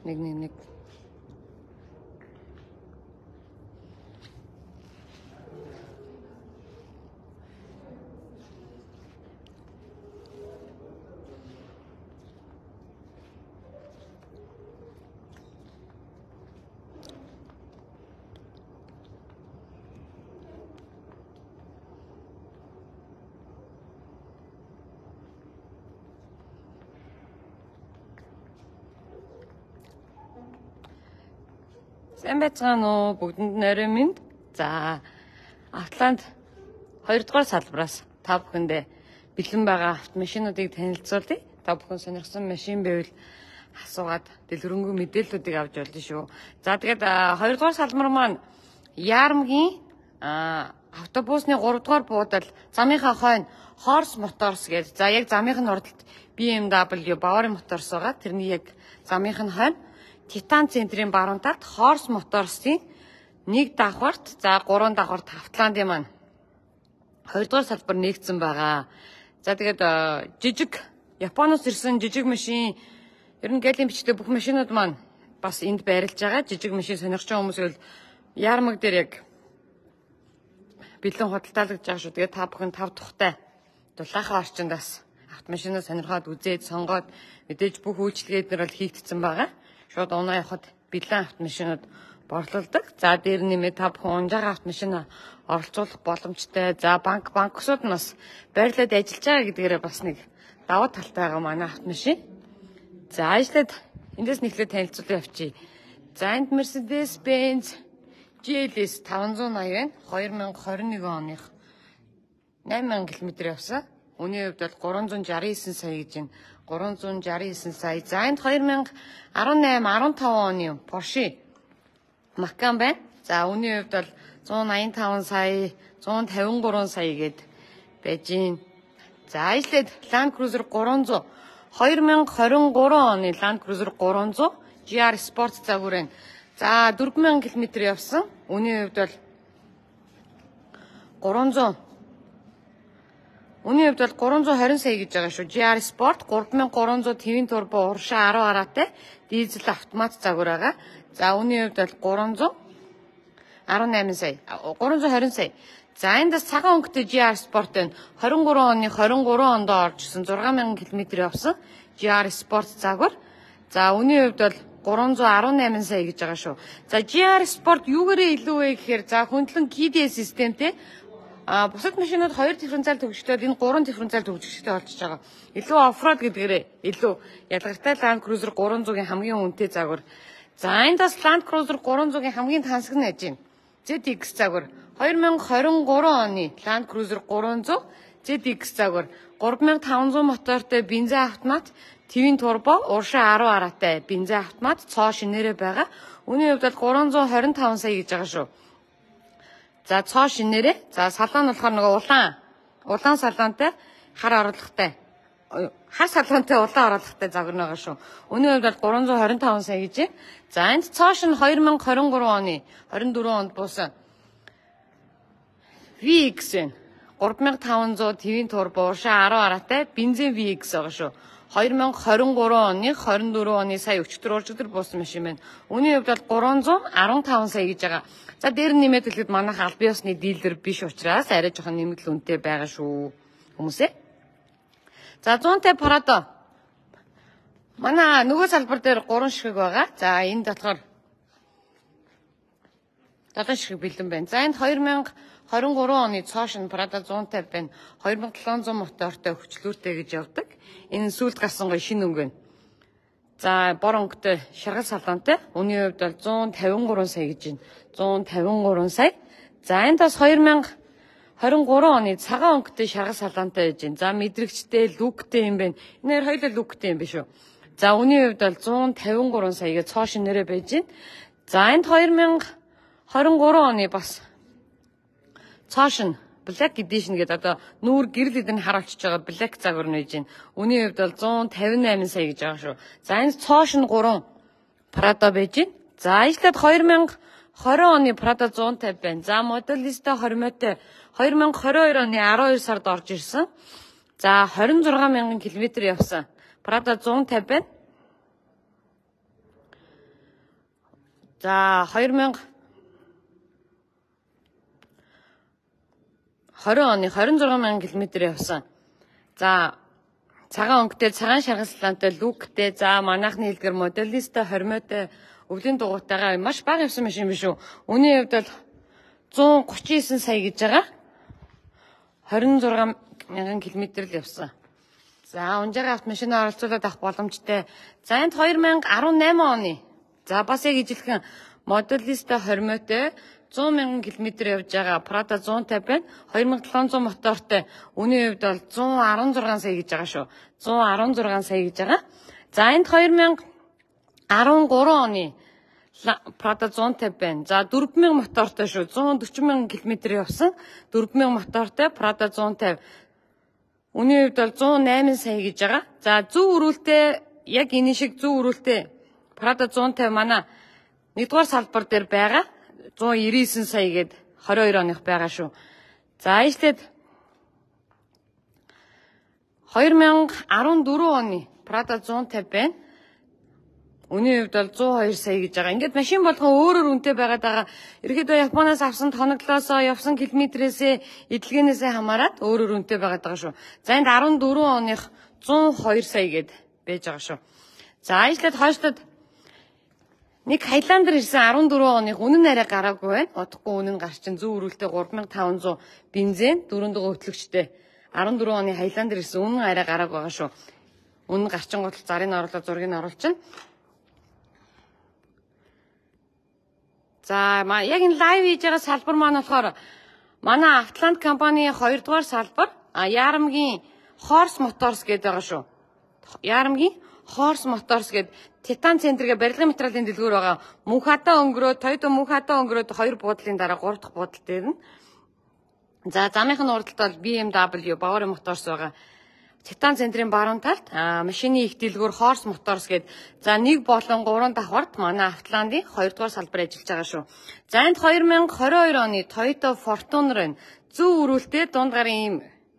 Нэг. Сайн байцгаана уу бүгдэнд нэрээ минь. За Атлант 2 дугаар салбараас та бүхэндээ бэлэн байгаа автомашинуудыг танилцуулъя. Та бүхэн сонирхсан машин байвал асуугаад дэлгэрэнгүй мэдээллүүдийг авч болно шүү. За тэгээд 2 дугаар салбар маань Яармгийн автобусны 3 дугаар буудал замынхаа хойно Horse Motors гэж. За яг замынхын урдалт BMW Bavari Motors байгаа. Тэрний яг замынхын хойно Титан центрийн баруун талд Horse Motors-ийн 1 давхарт, за 3 давхарт Автландын маань 2 дугаар салбар нэгдсэн байгаа. За тэгээд жижиг Японоос ирсэн жижиг машин ер нь галийн бичтэй бүх машинууд маань бас энд байрлаж байгаа. Жижиг машин сонирхож байгаа хүмүүс бол Яармаг дээр яг бэлэн худалдаалгаж байгаа шүү. Тэгээд та бүхэн 5 тухтай дулаахан орчиндаас автомашинаа сонирхоод үзээд сонгоод мэдээж бүх үйлчлэгээд нэр бол хийгдсэн байгаа. Шууд унаа явахад бэлэн автомашинууд борлуулдаг. За дээр нэмээ та бүхэн унжаага автомашина оролцуулах боломжтой. За банксууд нь бас байрлаад ажиллаж байгаа гэдгээрээ бас нэг давуу талтай байгаа манай автомашин. За ажлаад эндээс нэхлээ танилцуулъя явчих. За энд Mercedes-Benz GLS 580 байна. 2021 оных 8000 км явсан. Үүний хувьд бол 369 сая гэж байна. 369 сая. За энд 2018 15 оны Porsche Macan байна. За үүний хувьд бол 185 сая, 153 сая гэд байж гин. За ажлаад Land Cruiser 300 2023 оны Land Cruiser 300 GR Sport загвар байна. За 4000 км явсан. Үүний хувьд бол 320 сая гэж байгаа шүү. GR Sport 3300 твин турбо уршаа 10 араатай дизель автомат загвар байгаа. За үүний хувьд бол 318 сая, 320 сая. За эндээс цагаан өнгөтэй GR Sport байна. 23 оны 23 онд оржсэн 6000 км явсан GR Sport загвар. За үүний хувьд бол 318 сая гэж байгаа шүү. За GR Sport юугээрээ илүү вэ гэхээр за хөндлөн KDS системтэй бусад машинууд 2 дифференциал төгсгчтэй энэ 3 дифференциал төгсгчтэй болчихж байгаа. Илүү оффроад гэдгээрээ илүү ялгартай Land Cruiser 300-ийн хамгийн үнэтэй загвар. За энд бас Land Cruiser 300-ийн хамгийн тансаг нь ажин. ZX загвар 2023 оны Land Cruiser 300 ZX загвар 3500 мотортой бензин автомат, твин турбо, уршаа 10 араатай бензин автомат, цоо шинээрээ байгаа. Үүний хувьд бол 325 сая гэж байгаа шүү. За цоо шинээрээ. За салон нь болохоор нөгөө улаан салонтой хар оруулахтай. Хар салонтой улаан оруулахтай загвар байгаа шүү. Үүний хувьд бол 325 сая гэж байна. За энд цоо шин 2023 оны 24 онд буусан VX байна. 3500 твин турбо уршаа 10 араатай бензин VX байгаа шүү. 2023 оны 24 оны сая өчтөр буусан машин байна. Үүний хувьд бол 315 сая гэж байгаа. За дээр нэмээд хэлэхэд манайх аль биесны дилер биш учраас арай жоохон нэмэлт үнэтэй байгаа шүү хүмүүсээ. За 150 Prado. Манай нөгөө салбар дээр 3 ширхэг байгаа. За энд болохоор 7 ширхэг бэлэн байна. За энд 2023 оны цоошин Prado 150 байна. 2700 мотортой хүчлүүртэй гэж явдаг. Энэ сүүлд гарсан гоё шинэ өнгө байна. За бор өнгөтэй шаргал салонтой. Үүний хувьд бол 153 сая гэж байна. 153 сая. За энд бас 2023 оны цагаан өнгөтэй шаргал салонтой байж байна. За мэдрэгчтэй, лүктэй юм байна. Энэ хоёулаа лүктэй юм биш үү? За үүний хувьд бол 153 саяга цоо шинээрээ байж байна. За энд 2023 оны бас цоо шин Black Edition гэдэг одоо нүүр гэрэл эдэн харуулж байгаа Black загвар нь байж байна. Үүний хувьд бол 158 сая гэж байгаа шүү. За энэ цоо шин 3 Prado байж байна. За ажлаад 2020 оны Prado 150 байна. За Modelista 20-тэй 2022 оны 12 сард орж ирсэн. За 26,000 км явсан Prado 150 байна. За 2020 оны 26,000 км явсан. За цагаан өнгөтэй, цагаан шаргалслаантай, лүктэй, за манайхны хэлдгэр моделисттэй, хормойтой, өвлийн дугуйтайгаа маш бага явсан машин биш үү? Үүний хувьд бол 139 сая гэж байгаа. 26,000 км л явсан. За унжаага автомашинаа оролцуулаад авах боломжтой. За энд 2018 оны. За бас яг ижилхэн моделисттэй, хормойтой 100,000 км явж байгаа Prado 150 байна. 2700 мотортой. Үүний хувьд бол 116 сая гэж байгаа шүү. 116 сая гэж байгаа. За энд 2013 оны Prado 150 байна. За 4000 мотортой шүү. 140,000 км явсан. 4000 мотортой Prado 150. Үүний хувьд бол 108 сая гэж байгаа. За зөв өрүүлтэй яг энэ шиг зөв өрүүлтэй Prado 150 манай нэгдүгээр салбар дээр байгаа. 199 сая гээд 22 оных байгаа шүү. За ийштэд 2014 оны Prado 150 байна. Үүний хувьд бол 102 сая гэж байгаа. Ингээд машин болгон өөрөөр үнэтэй байгаад байгаа. Ерөнхийдөө Японоос авсан тоноглоосоо, явсан километрээсээ, эдлэгээнээсээ хамаарат өөрөөр үнэтэй байгаад байгаа шүү. За энд 14 оных 102 сая гээд байж байгаа шүү. За ийшлээд хойштод нэг Highlander ирсэн 14 оных үнэн арай гараагүй байна. Одохгүй үнэн гарчин зөв өрүүлтэй 3500 бензин 4 дугаар хөтлөгчтэй 14 оны Highlander ирсэн үнэн арай гараагүй байгаа шүү. Үнэн гарчин гол зарын оруулаад зургийг оруулчихна. За яг энэ лайв хийж байгаа салбар маань болохоор манай Автоланд компани 2 дугаар салбар Ярамгийн Horse Motors гэдэг байгаа шүү. Ярамгийн Horse Motors гэдэг Титан центргээ барилгын материалын дэлгүүр байгаа. Мөнхатаа өнгөрөөд Toyota мөнхатаа өнгөрөөд 2 буудлын дараа 3 дахь буудалд ирнэ. За замынхын уралдалт бол BMW Bavarian Motors байгаа. Титан центрийн баруун талд машины их дэлгүүр Horse Motors гээд за 1 болон 3 давхарт манай Автоландын 2 дугаар салбар ажиллаж байгаа шүү. За энд 2022 оны Toyota Fortuner-ын зөв өрүүлтэй дунд гарын ийм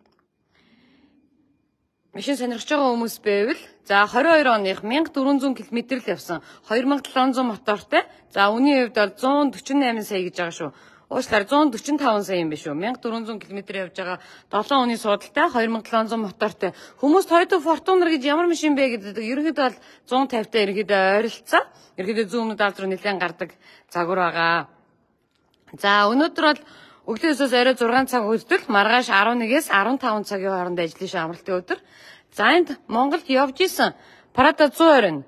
машин сонирхож байгаа хүмүүс байвал за 22 оных 1400 км л явсан. 2700 мотортой. За үүний хувьд бол 148 сая гэж байгаа шүү. Уучлаарай 145 сая юм биш үү? 1400 км явж байгаа 7 оны суудалтай 2700 мотортой. Хүмүүс Toyota Fortuner гэж ямар машин бэ гэдэг ерөнхийдөө бол 150-тай ерөнхийдөө ойролцоо. Ерөнхийдөө зүүн өмнөд алд руу нэлээд гардаг загвар байгаа. За өнөөдөр бол өглөөсөөс орой 6 цаг хүртэл маргааш 11-ээс 15 цагийн хооронд ажлын шин амралтын өдөр. За энд Монголд явж исэн Prado 120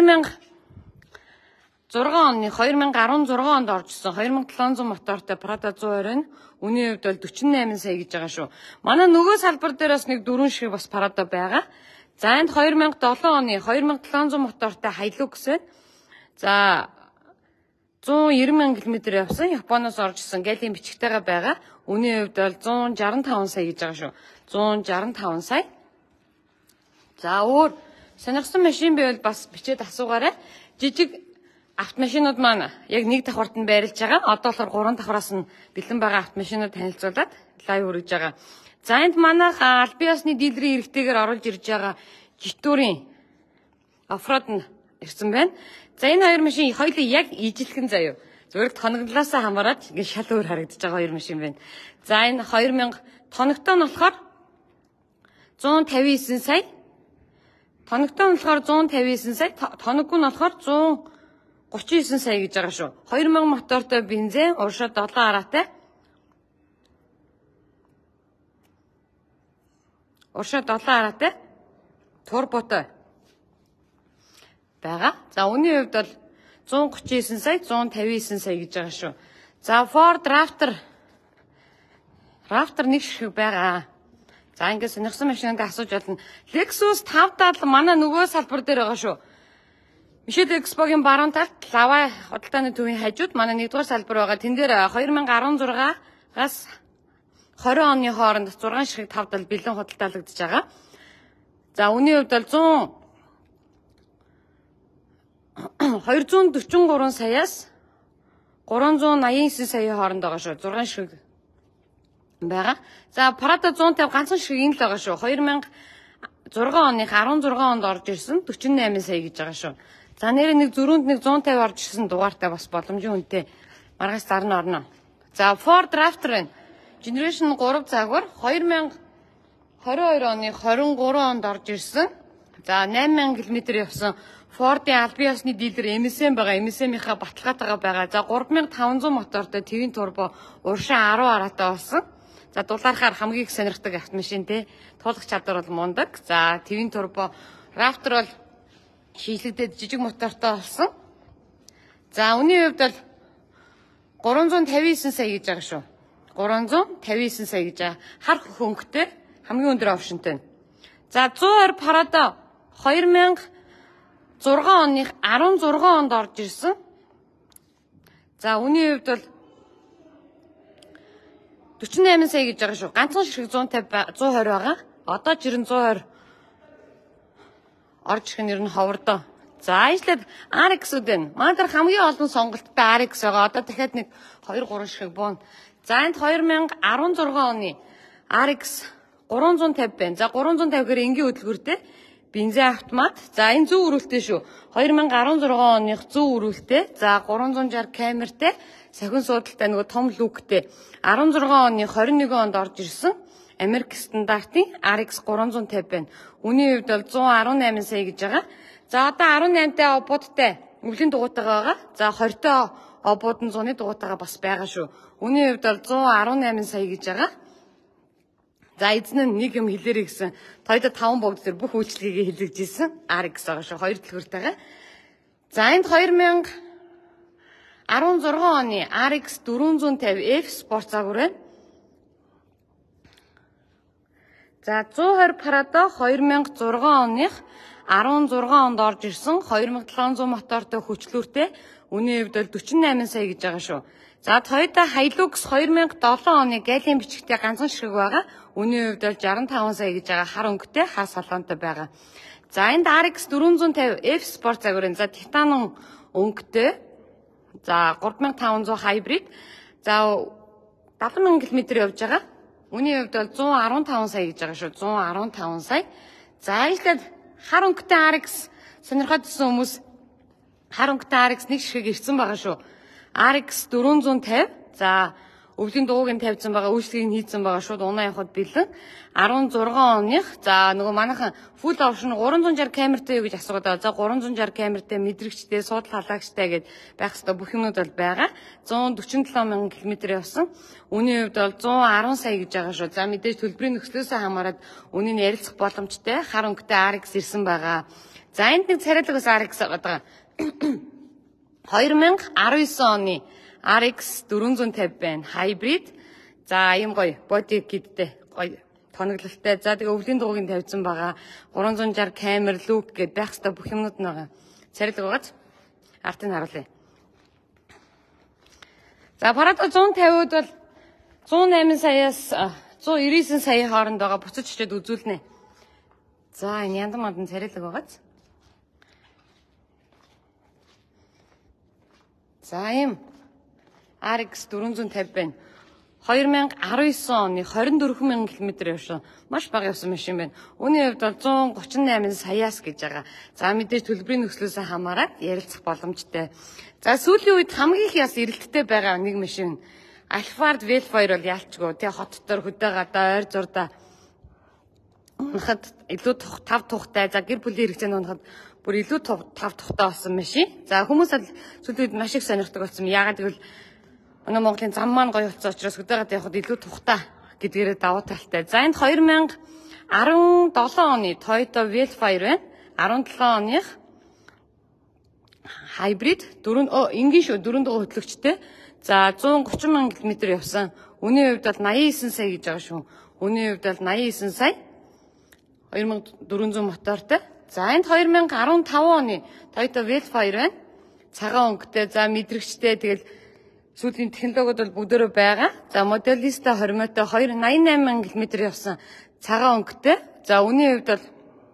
2016 онд орж исэн 2700 мотортой Prado 120 үний хувьд бол 48 сая гэж байгаа шүү. Манай нөгөө салбар дээр бас нэг 4 шиг бас Prado байгаа. За энд 2007 оны 2700 мотортой Hilux байна. За 190,000 км явсан Японоос орж исэн галийн бичгтэйгээ байгаа. Үүний хувьд бол 165 сая гэж байгаа шүү. 165 сая. За өөр сонирхсан машин байвал бас бичээд асуугаарай. Жижиг автомашинууд маань яг нэг давхарт нь байрлаж байгаа. Одоо болохоор 3 давхраас нь бэлэн байгаа автомашинууд танилцуулаад лайв хүргэж байгаа. За энд манайх Альбиасны дилерийн эрэгтэйгээр оруулж ирж байгаа Житүүрийн оффроуд нь ирсэн байна. За энэ хоёр машин хоёулаа яг ижилхэн заяа. Зүгээр тоноглолоосоо хамаарат ингэ шал өөр харагдаж байгаа хоёр машин байна. За энэ 2000 тоногтой нь болохоор 159 сая. Тоногтой нь болохоор 159 сая. Тоноггүй нь болохоор 139 сая гэж байгаа шүү. 2000 мотортой бензин, уршаа 7 араатай. Уршаа 7 араатай. Турботой байгаа. За үүний хувьд бол 139 сая, 159 сая гэж байгаа шүү. За Ford Raptor нэг шиг байгаа. За ингээд сонирхсан машиныг асууж болно. Lexus 570 манай нөгөө салбар дээр байгаа шүү. Michelle Expo-гийн баруун талд Лава худалдааны төвийн хажууд манай нэгдүгээр салбар байгаа. Тэн дээр 2016-аас 20 оны хооронд 6 ширхэг 570 бэлэн худалдаалагдж байгаа. За үүний хувьд бол 243 саяас 389 саяын хооронд байгаа шүү. 6 ширхэг байгаа. За Prado 150 ганцхан ширхэг энэ л байгаа шүү. 2006 оных 16 онд орж ирсэн 48 сая гэж байгаа шүү. За нэр нэг зөрүүнд нэг 150 орж ирсэн дугаартай бас боломжийн үнэтэй маргааш зарна орно. За Ford Raptor байна. Generation 3 загвар 2022 оны 23 онд орж ирсэн. За 8000 км явсан Ford-ийн албан ёсны дилер MSM байгаа. MSM-ийнхаа баталгаатайгаа байгаа. За 3500 мотортой твин турбо уршин 10 араатай болсон. За дулаархаар хамгийн их сонирхдаг автомашин те. Туулах чадвар бол мундаг. За твин турбо Raptor бол шийдлэгдээд жижиг мотортой болсон. За үнийн хувьд бол 359 сая гэж байгаа шүү. 359 сая гэж байгаа. Хар хөнгөтэй хамгийн өндөр опшнтэй. За 120 Prado 2006 оны 16 онд орж ирсэн. За үнийн хувьд бол 48 сая гэж байгаа шүү. Ганцхан ширхэг 120 байгаа. Одоо жирэн 120 орж ирэх нь ер нь ховордоо. За ажлаад RX-үүд байна. Манай хамгийн олон сонголттой RX байгаа. Одоо дахиад нэг 2-3 ширхэг буун. За энд 2016 оны RX 350 байна. За 350 гэхээр энгийн хөдөлгөөртэй бензин автомат. За энэ зөв өрүүлтэй шүү. 2016 оных зөв өрүүлтэй. За 360 камертай, сахин суудалтай нөгөө том люктэй. 16 оны 21 онд орж ирсэн Америк стандартын RX 350 байна. Үнийн хувьд бол 118 сая гэж байгаа. За одоо 18-тай обуудтай өвлийн дугуйтайгаа байгаа. За 20-той обууд нь 100-ны дугуйтайгаа бас байгаа шүү. Үнийн хувьд бол 118 сая гэж байгаа. За эзэн нь нэг юм хэлээрэй гэсэн. Toyota 5 богд дээр бүх үйлчлэгийг хэлэгжсэн. RX байгаа шүү. 2 дэлгүүртэйгээ. За энд 2016 оны RX 450F Sport загвар байна. За 120 Prado 2006 оных 16 онд орж ирсэн 2700 мотортой хүчлүүртэй. Үнийн хувьд бол 48 сая гэж байгаа шүү. За Toyota Hilux 2007 оны галийн бичгтээ ганцхан ширхэг байгаа. Үнийн хувьд бол 65 сая гэж байгаа. Хар өнгөтэй, хар салонтой байгаа. За энд RX 450F Sport загварын за титан өнгөтэй. За 3500 hybrid. За 70,000 км явж байгаа. Үнийн хувьд бол 115 сая гэж байгаа шүү. 115 сая. За ихлээр хар өнгөтэй RX сонирхоод ирсэн хүмүүс хар өнгөтэй RX нэг ширхэг ирсэн байгаа шүү. RX 450. За өвлийн дуугийн тавьсан байгаа, үйлчлэгийг хийсэн байгаа шууд унаа явахад бэлэн 16 оных. За нөгөө манайхан full option 360 камертай юу гэж асуугаад байгаа. За 360 камертай, мэдрэгчтэй, суудал халагчтай гэд байх хэвээр бүх юмнууд бол байгаа. 147,000 км явсан. Үнийн хувьд бол 110 сая гэж байгаа шүү. За мэдээж төлбөрийн нөхцлөөсөө хамаарат үнийн нь ярилцах боломжтой. Хар өнгөтэй RX ирсэн байгаа. За энд нэг царайлаг бас RX байгаа. 2019 оны RX 450 байна. Hybrid. За ийм гоё body kitтэй гоё тоноглолтой. За тэгээ өвлийн дуугийн тавьсан байгаа. 360 камер, look гэд байх хэвээр бүх юмнууд нь байгаа. Царилэг байгааз артыг харуулъя. За Prado 150-д бол 108 саяас 199 сая хооронд байгаа. Буцаж очиод үзүүлнэ. За энэ яндан мандан царилэг байгааз. За ийм RX 450 байна. 2019 оны 24,000 км явсан. Маш бага явсан машин байна. Үүний хувьд бол 138 саяас гэж байгаа. За мэдээж төлбөрийн нөхцлөөсөө хамаарат ярилцах боломжтой. За сүүлийн үед хамгийн их яс эрэлттэй байгаа нэг машин Alphard Velfire бол яалчгүй. Тэгээ хот дотор хөдөө гадаа ойр зурдаа унахад илүү тав тухтай. За гэр бүлийн хэрэгцээнд унахад бүр илүү тав тухтай болсон машин. За хүмүүс сүүлийн үед маш их сонирхдаг болсон. Яагаад гэвэл манай Монголын зам маань гоё болсон учраас хөдөө гадаа явахад илүү тухтай гэдгээрээ давуу талтай. За энд 2017 оны Toyota Velfire байна. 17 оных hybrid энгийн шүү 4 дугаар хөтлөгчтэй. За 130,000 км явсан. Үнийн хувьд бол 89 сая гэж байгаа шүү. Үнийн хувьд бол 89 сая. 2400 мотортой. За энд 2015 оны Toyota Velfire байна. Цагаан өнгөтэй. За мэдрэгчтэй. Тэгэл сүүлийн технологиуд бол бүгдөө байгаа. За Modelista 20-той 88,000 км явсан цагаан өнгөтэй. За үнийн хувьд бол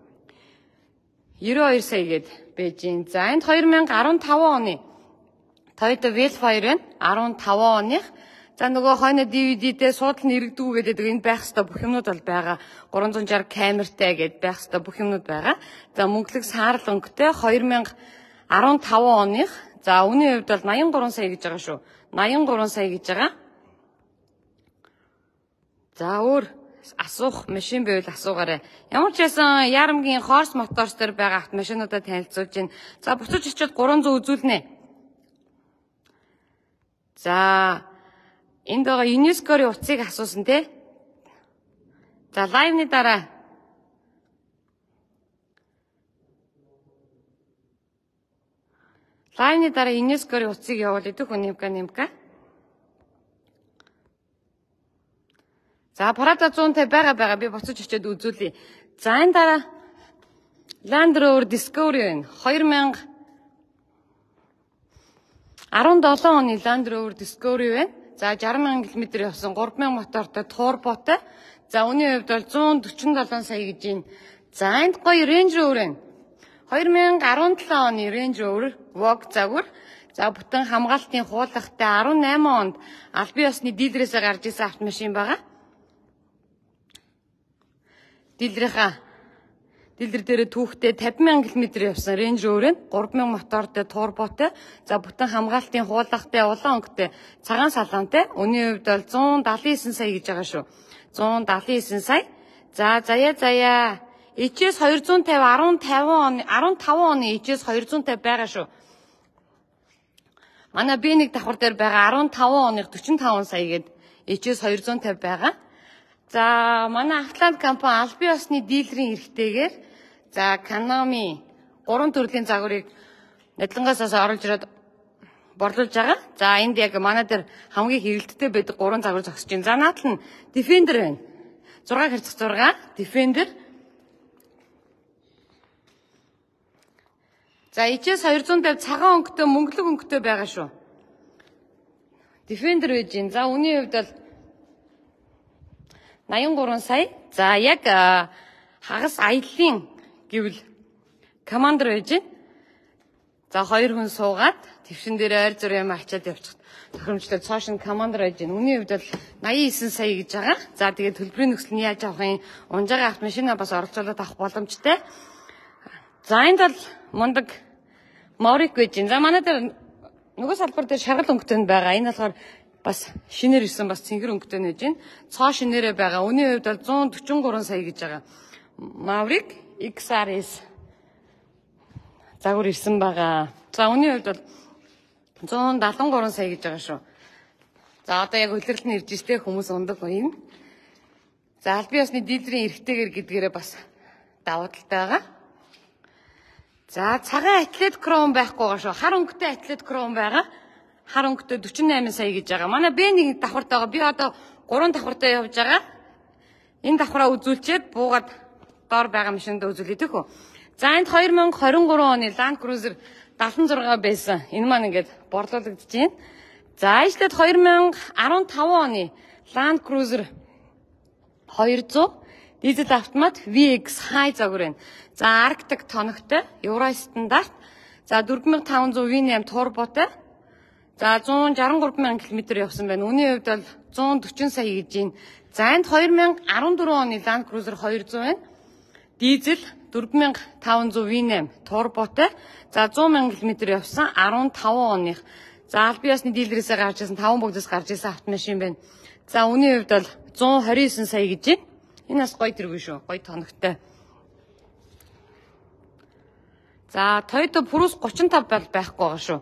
92 сая гээд байж гин. За энд 2015 оны Toyota Velfire байна. 15 оных. За нөгөө хойно DVD-тэй суудал нь иргэдэггүй гэдэг энэ байх хэвээр бүх юмнууд бол байгаа. 360 камертай гэдээ байх хэвээр бүх юмнууд байгаа. За мөнгөлөг саарл өнгөтэй 2016 15 оных. За үнийн хувьд бол 83 сая гэж байгаа шүү. 83 сая гэж байгаа. За өөр асуух машин байвал асуугаарай. Ямар ч байсан Ярамгийн Хорс Моторс дээр байгаа автомашинуудаа танилцуулж байна. За буцаж очиод 300 үзүүлнэ. За энд байгаа ЮНЕСКО-ийн утсыг асуусан те. За лайвны дараа ЮНЕСКО-ийн утсыг явуул идэх немка. За Prada 150 байгаа би буцаж очиод үзүүлье. За энэ дараа Land Rover Discovery байна. 2017 оны Land Rover Discovery байна. За 60,000 км явсан 3,000 мотортой турботой. За үнийн хувьд бол 147 сая гэж байна. За энд гоё Range Rover байна. 2017 оны Range Rover Vogue загвар. За бүтэн хамгаалтын хуулгахтай 18 онд албан ёсны дилерээсээ гарч ирсэн автомашин байгаа. Дилер дээрээ түүхтэй 50,000 км явсан Range Rover-ын 3,000 мотортой турботой. За бүтэн хамгаалтын хуулгахтай улаан өнгөтэй цагаан салаантай. Үнийн хувьд бол 179 сая гэж байгаа шүү. 179 сая. За заяа. ECS 250 15 оны ECS 250 байгаа шүү. Манай B1 давхар дээр байгаа 15 оны 45 сая гээд ECS 250 байгаа. За манай Атлант компани албан ёсны дилерийн эрхтэйгээр за Konami 3 төрлийн загварыг Надлангаасаас оруулж ирээд борлуулж байгаа. За энд яг манай дээр хамгийн хэрэгэлттэй байдаг 3 загвар зогсож байна. За наадл нь Defender байна. 6x6 Defender. За ECS 250 цагаан өнгөтэй мөнгөлөг өнгөтэй байгаа шүү. Defender байж гин. За үнийн хувьд бол 83 сая. За яг хагас аяллаа гэвэл Commander байж гин. За 2 хүн суугаад твшин дээр ойр зүр юм ачаад явчих. Тохиромжтой цоошин Commander байж гин. Үнийн хувьд бол 89 сая гэж байгаа. За тэгээд төлбөрийн нөхцөл нь яаж авах юм? Унжаага автомашина бас оролцуулаад авах боломжтой. За энд бол мундаг Maverick гэж гин. За манай дээр нөгөө салбар дээр шаргал өнгөтэй байгаа. Энэ болохоор бас шинээр ирсэн бас цэнгэр өнгөтэй нэж байна. Цоо шинээрээ байгаа. Үнийн хувьд бол 143 сая гэж байгаа. Maverick XRS загвар ирсэн байгаа. За үнийн хувьд бол 173 сая гэж байгаа шүү. За одоо яг хөлөрлөлт нь ирж штэ хүмүүс ундаг юм. За албан ёсны дилерийн эрхтэйгэр гэдгээрээ бас давуу талтай байгаа. За цагаан атлет кром байхгүй байгаа шүү. Хар өнгөтэй атлет кром байгаа. Хар өнгөтэй 48 сая гэж байгаа. Манай B1 давхартай байгаа. Би одоо 3 давхартай явж байгаа. Энэ давхраа үзүүлчихэд буугаад доор байгаа машиндаа үзүүлээ тэхүү. За энд 2023 оны Land Cruiser 76 байсан. Энэ маань ингээд борлуулагдаж байна. За ижлээд 2015 оны Land Cruiser 200 дизель автомат VX High загвар байна. За Arctic тоногтой, Euro стандарт. За 4500 V8 турботой. За 163,000 км явсан байна. Үнийн хувьд бол 140 сая гэж байна. За энд 2014 оны Land Cruiser 200 байна. Дизель 4500 V8 турботой. За 100,000 км явсан 15 оных. За албан ёсны дилерээсээ гарч ирсэн 5 бүгдээс гарч ирсэн автомашин байна. За үнийн хувьд бол 129 сая гэж байна. Энэ бас гоё тэргүй шүү. Гоё тоногтой. За Toyota Prius 35 байхгүй байгаа шүү.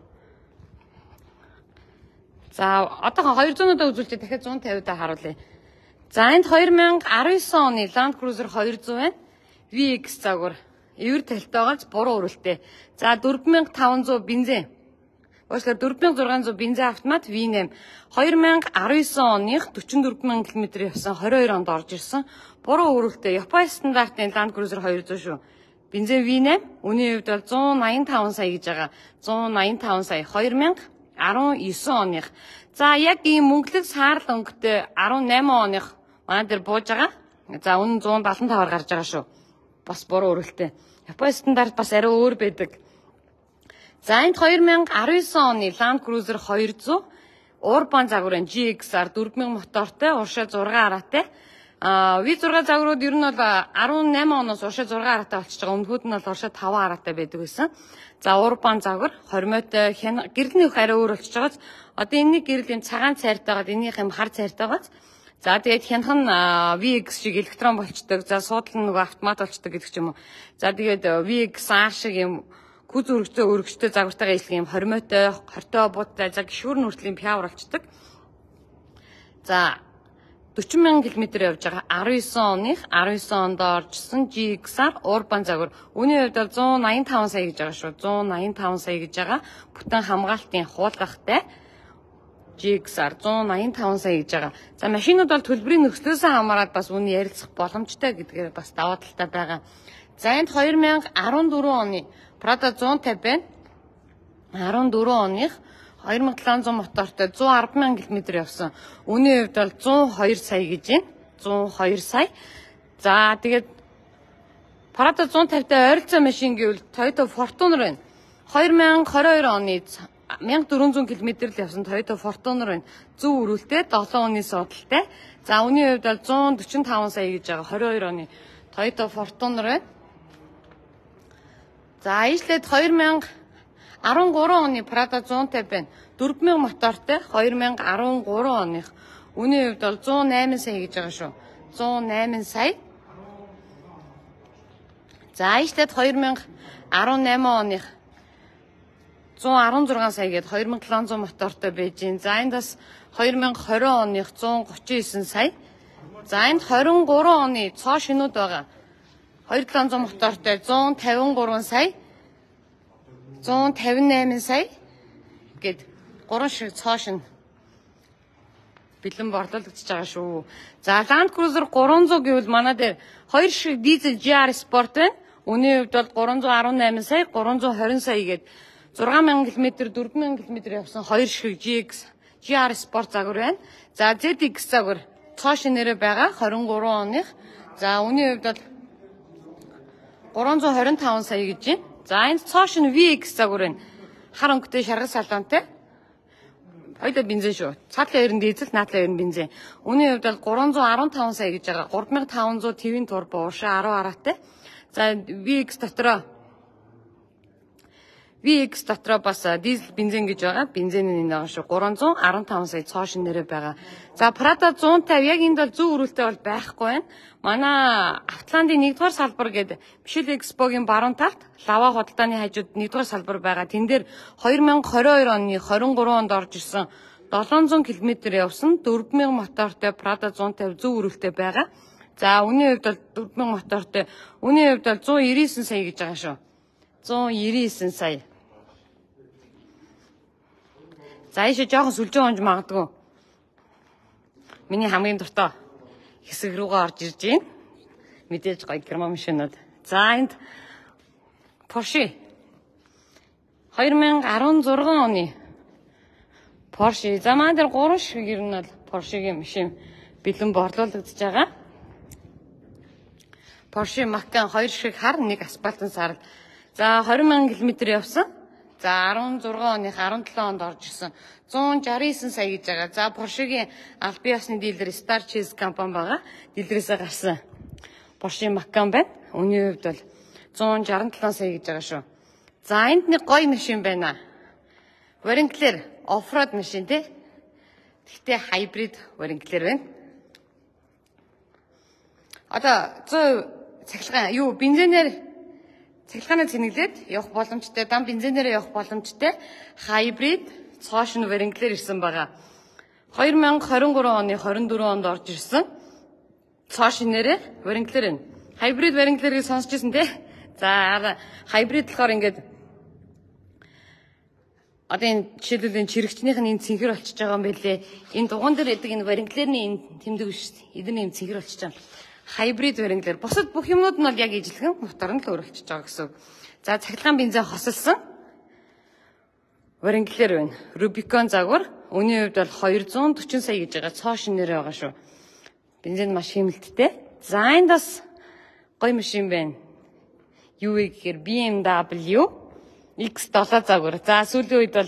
За одоо 200-уудаа үзүүлчих дахиад 150-уудаа харуулъя. За энд 2019 оны Land Cruiser 200 байна. VX загвар. Эвэр талтайгаарч буруу өрөлттэй. За 4500 бензин. Уучлаарай 4600 бензин автомат V8. 2019 оных 44,000 км явсан 22 онд орж ирсэн. Буруу өрөлттэй. Японы стандартын Land Cruiser 200 шүү. Бензин V8. Үнийн хувьд бол 185 сая гэж байгаа. 185 сая. 2019 оных. За яг ийм мөнгөлөг саарл өнгөтэй 18 оных манай дээр бууж байгаа. За үнэн 175-аар гарч байгаа шүү. Бас буруу өрөлттэй. Японы стандарт бас арай өөр байдаг. За энд 2019 оны Land Cruiser 200 Urban загварын GXR 4000 мотортой, уршаа 6 араатай. V6 загварууд ер нь бол 18 оноос уршаа 6 араатай болчихж байгаа. Өмнөхүүд нь бол уршаа 5 араатай байдаг байсан. За урбан загвар 20 мойтой гэрэлний их арай өөр болчихж байгаа. Одоо энэний гэрэл юм цагаан цайртайгаад энийх юм хар цайртайгаад. За тэгээд хянах нь VX шиг электрон болчдөг. За суудлын нөгөө автомат болчдөг гэдэг ч юм уу. За тэгээд VX R шиг юм күз өргөжтэй загвартайгаа ийлэх юм 20 мойтой 20 буудтай за гişүүр нүртлийн пиавар болчдөг. За 40,000 км явж байгаа 19 оных 19 онд оржсэн GXR урбан загвар. Үүний хувьд бол 185 сая гэж байгаа шүү. 185 сая гэж байгаа. Бүтэн хамгаалтын хуулгахтай GXR 185 сая гэж байгаа. За машинууд бол төлбөрийн нөхцлөөс хамаарат бас үүний ярилцах боломжтой гэдгээр бас даваа талтай байгаа. За энд 2014 оны Prado 150 байна. 14 оных 2700 мотортой 110,000 км явсан. Үүний хувьд бол 102 сая гэж байна. 102 сая. За тэгээд Prado 150-тай ойролцоо машин гэвэл Toyota Fortuner байна. 2022 оны 1400 км л явсан Toyota Fortuner байна. Зөв өрүүлтэй 7 оны судалтай. За үүний хувьд бол 145 сая гэж байгаа. 22 оны Toyota Fortuner байна. За ижлээд 2013 оны Prado 150 байна. 4000 мотортой 2013 оных. Үүний хувьд бол 108 сая гэж байгаа шүү. 108 сая. За ижлээд 2018 оных 116 сая гээд 2700 мотортой байж гин. За энд бас 2020 оных 139 сая. За энд 23 оны цоо шинүүд байгаа. 2700 мотортой 153 сая. 158 сая гээд 3 шиг цоо шин бэлэн борлуулагдчихж байгаа шүү. За Land Cruiser 300 гэвэл манай дээр 2 шиг дизель GR Sport байна. Үүний хувьд бол 318 сая, 320 сая гээд 6000 км, 4000 км явсан 2 шиг GR Sport загвар байна. За ZX загвар цоо шинээрээ байгаа 23 оных. За үүний хувьд бол 325 сая гэж байна. За энэ цоо шин VX загвар байна. Хар өнгөтэй шаргал салонтой. Хоёул бензин шүү. Цаатлын хоёр нь дизель, наадлын хоёр нь бензин. Үүний хувьд бол 315 сая гэж байгаа. 3500 твин турбо уршаа 10 араатай. За VX дотроо бас дизель бензин гэж байгаа. Бензинийн нэг шүү. 315 сая цоо шинээрээ байгаа. За Prado 150 яг энд бол зөв өрүүлтэй бол байхгүй байна. Манай Автландын 1-р салбар гэдэг Michel Expo-гийн баруун талд лава худалдааны хажууд 1-р салбар байгаа. Тэн дээр 2022 оны 23 онд орж ирсэн 700 км явсан 4000 мотортой Prado 150 зөв өрүүлтэй байгаа. За үүний хувьд бол 4000 мотортой. Үүний хувьд бол 199 сая гэж байгаа шүү. 199 сая. За ийшээ жоохон сүлжээ онж магадгүй. Миний хамгийн дуртай хэсэг рүүгээ орж ирж байна. Мэдээж гоё герман машинууд. За энд Porsche 2016 оны Porsche. За маань дээр 3 шиг ер нь бол Porsche-гийн машин бэлэн борлуулагдаж байгаа. Porsche Macan 2 шиг хар, нэг асфальтын сарал. За 20,000 км явсан. За 16 оных 17 онд орж ирсэн 169 сая гэж байгаа. За Porsche-гийн албан ёсны дилер Star Cheese компани байгаа. Дилерээсээ гарсан Porsche Macan байна. Үүний хувьд бол 167 сая гэж байгаа шүү. За энд нэг гоё машин байна. Wrangler off-road машин тий. Гэхдээ hybrid Wrangler байна. Одоо цахилгаан бензинээр цахилгаанаа цэнэглээд явах боломжтой, дан бензинээрээ явах боломжтой hybrid цоо шин Wrangler ирсэн байгаа. 2023 оны 24 онд орж ирсэн цоо шинээрээ Wrangler энэ. Hybrid Wrangler-ийг сонсч ирсэн тий. За hybrid болохоор ингээд одоо энэ жишээлбэл чирэгчнийх нь энэ цэнхэр болчихж байгаа юм байлээ. Энэ дугуун дээр байдаг энэ Wrangler-ийн энэ тэмдэг биш. Эдгээр юм цэнхэр болчихж байгаа. Hybrid Wrangler. Бусад бүх юмнууд нь бол яг ижилхэн мотор нь л өөрчлөж байгаа гэсэн. За цахилгаан бензин хосолсон Wrangler байна. Rubicon загвар. Үүний хувьд бол 240 сая гэж байгаа. Цоо шинээрээ байгаа шүү. Бензин маш хэмнэлттэй. За энд бас гоё машин байна. Юу вэ гэхээр BMW X7 загвар. За сүүлийн үед бол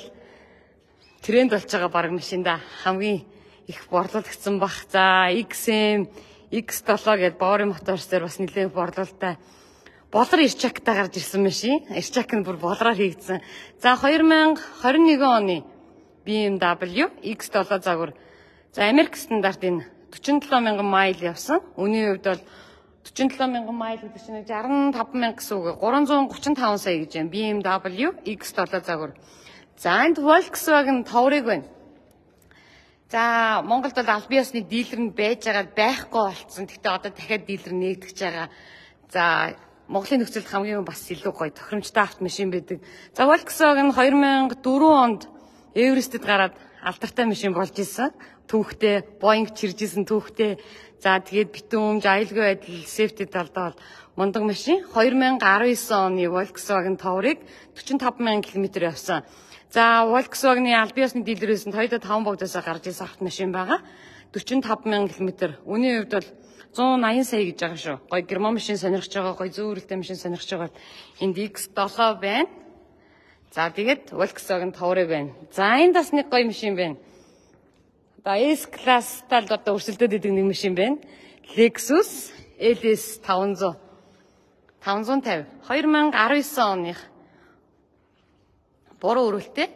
тренд болж байгаа баг машин да. Хамгийн их борлуулагдсан бах. За XM X7 гэдэг Боври Motors дээр бас нэлээд борлуулалттай болор Ирчактай гарч ирсэн машин. Ирчак нь бүр болроор хийгдсэн. За 2021 оны BMW X7 загвар. За Америк стандартын 47,000 майл явсан. Үнийн хувьд бол 47,000 майл гэдэг чинь 65,000 гэсэн үг. 335 сая гэж юм. BMW X7 загвар. За энд Volkswagen Touareg байна. За Монголд бол аль биесны дилер нь байж байгаа байхгүй болцсон. Гэхдээ одоо дахиад дилер нэгтгэж байгаа. За Монголын нөхцөлд хамгийн бас илүү гоё тохиромжтой автомашин байдаг. За Volkswagen 2004 онд Эверестэд гараад алдартай машин болж исэн. Түүхтэй, Boeing чиржсэн түүхтэй. За тэгээд битүүмж, аюулгүй байдал, safety талдаа бол мундаг машин. 2019 оны Volkswagen Touareg 45,000 км явсан. За Volkswagen-ы аль биесны дилерээс нь Toyota 5 богдоос гарч ирсэн автомашин байгаа. 45,000 км. Үнийн хувьд бол 180 сая гэж байгаа шүү. Гоё герман машин сонирхож байгаа, гоё зүүрэлтэй машин сонирхож байгаа. Энд X7 байна. За тэгээд Volkswagen Touareg байна. За энд бас нэг гоё машин байна. Одоо S-класстай л одоо өрсөлдөд идэг нэг машин байна. Lexus LS 500. 550. 2019 оных. Буруу өрөлттэй.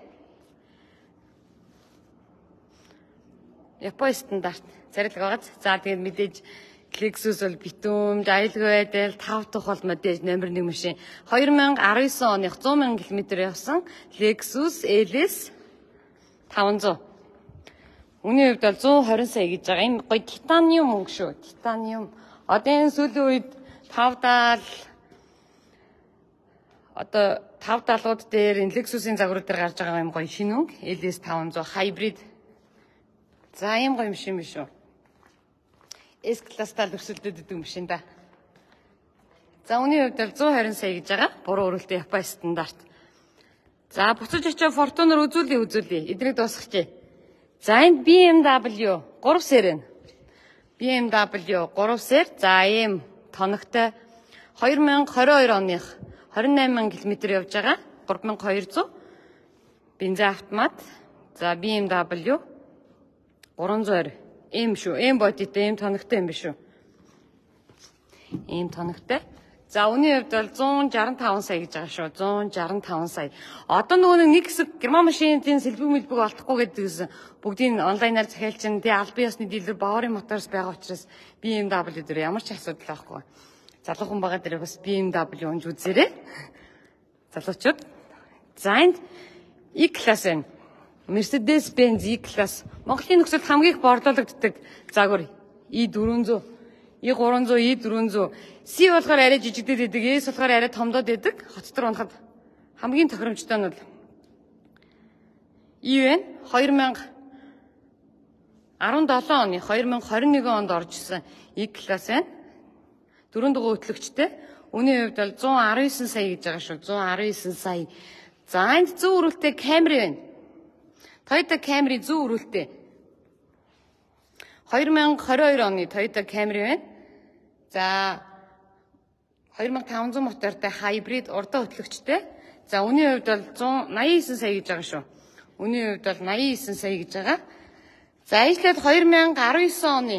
Японы стандарт царилга байгаа. За тэгээд мэдээж Lexus бол битүүмж, аюулгүй байдал, 5 дахь бол мэдээж номер 1 машин. 2019 оных 100,000 км явсан Lexus LS 500. Үнийн хувьд бол 120 сая гэж байгаа. Энэ гоё титаниум өнгө шүү. Титаниум. Одоо энэ сүүлийн үед 5 даалууд дээр энэ Lexus-ийн загвар дээр гарч байгаа юм гоё шинэ өнгө LS 500 hybrid. За ийм гоё машин биш үү? S-класстай өрсөлдөд идэг машин да. За үнийн хувьд бол 120 сая гэж байгаа. Буруу өрөлттэй Японы стандарт. За буцаж очиж Fortuner үзүүлээ. Эднийг дуусгачих. За энд BMW 3 сер байна. BMW 3 сер. За ийм тоногтой 2022 оных 28,000 км явж байгаа. 3200 бензин автомат. За BMW 320. Ийм шүү. Ийм бодитой, ийм тоногтой юм биш үү? Ийм тоногтой. За үнийн хувьд бол 165 сая гэж байгаа шүү. 165 сая. Одоо нөгөө нэг хэсэг герман машинын сэлбэг олдохгүй гэдэгсэн бүгдийг онлайнаар захиалж чинь тий аль биесны дилер Bavari Motors байгаа учраас BMW дээр ямар ч асуудал байхгүй. Залуухан байгаа дээр бас BMW унж үзээрэй. Залуучууд. За энд E-класс байна. Mercedes-Benz E-класс. Монголын нөхцөлд хамгийн их борлуулагддаг загвар E400, E300, E400. C болохоор арай жижигдээд идэг, S болохоор арай томдоод идэг. Хот дотор унахад хамгийн тохиромжтой нь бол E байна. 2017 оны 2021 онд орж исэн E-класс байна. 4 дугаар хөтлөгчтэй. Үнийн хувьд бол 119 сая гэж байгаа шүү. 119 сая. За энд зөв өрөлттэй Camry байна. Toyota Camry зөв өрөлттэй. 2022 оны Toyota Camry байна. За 2500 мотортой hybrid урдаа хөтлөгчтэй. За үнийн хувьд бол 189 сая гэж байгаа шүү. Үнийн хувьд бол 89 сая гэж байгаа. За ажлаад 2019 оны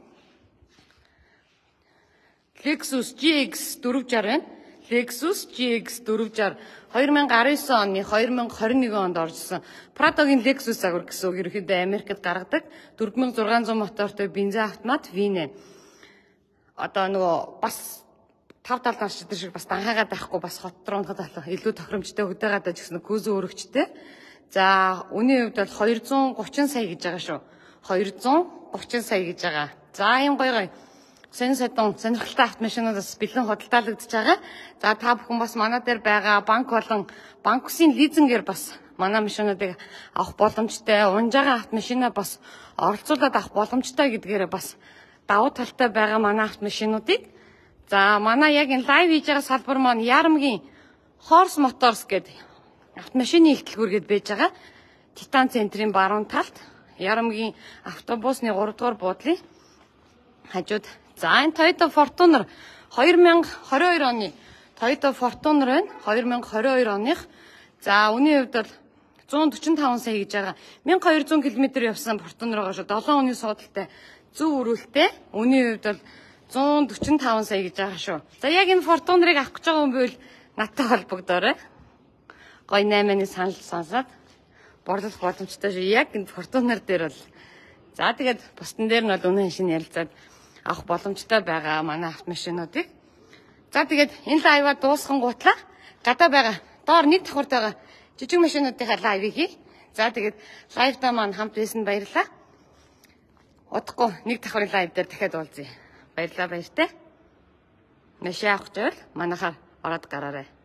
Lexus GX 460 байна. Lexus GX 460 2019 оны 2021 онд оржсэн. Pradoгийн Lexus загвар гэсэн үг ерөөхдөө Америкт гаргадаг 4600 мотортой бензин автомат V8. Одоо нөгөө бас 5 талд орчдөг шиг бас данхаагаад байхгүй бас хот руу унахад илүү тохиромжтой хөдөөгаад байж гисэн кузов өргөчтэй. За үнийн хувьд бол 230 сая гэж байгаа шүү. 230 сая гэж байгаа. За юм гоё. Сонирхолтой автомашинуудаас бэлэн худалдаалагдж байгаа. За та бүхэн бас манай дээр байгаа банк болон банк усын лизингээр бас манай машинуудыг авах боломжтой. Унж байгаа автомашинаа бас оролцуулаад авах боломжтой гэдгээрээ бас давуу талтай байгаа манай автомашинуудыг. За манай яг энэ лайв хийж байгаа салбар маань Ярамгийн Horse Motors гэдэг автомашины ихтлгүүр гээд байж байгаа. Титан центрийн баруун талд Ярамгийн автобусны 3 дугаар буудлын хажууд. За энэ Toyota Fortuner 2022 оны Toyota Fortuner байна. 2022 оных. За үнийн хувьд бол 145 сая гэж байгаа. 1200 км явсан Fortuner байгаа шүү. 7 оны суудалтай. зөв өрүүлтэй. Үүний хувьд бол 145 сая гэж байгаа шүү. За яг энэ Fortuner-ыг авах гэж байгаа хүн байвал надтай холбогдоорой. Гой 8-ны санал сонсоод борлуулах боломжтой шүү. Яг энэ Fortuner дээр бол за тэгээд бусдын дээр нь бол үнэн шинэ ярилцаад авах боломжтой байгаа манай автомашинуудыг. За тэгээд энэ лайваа дуусгангуутлаа гадаа байгаа доор нэг давхарт байгаа жижиг машинуудынхаа лайвыг хий. За тэгээд лайвтаа маань хамт байсан баярлалаа. Удахгүй нэг давхрын лайв дээр дахиад уулзъя. Баярлалаа баяртай. Машин авах гэвэл манайхаар ороод гараарай.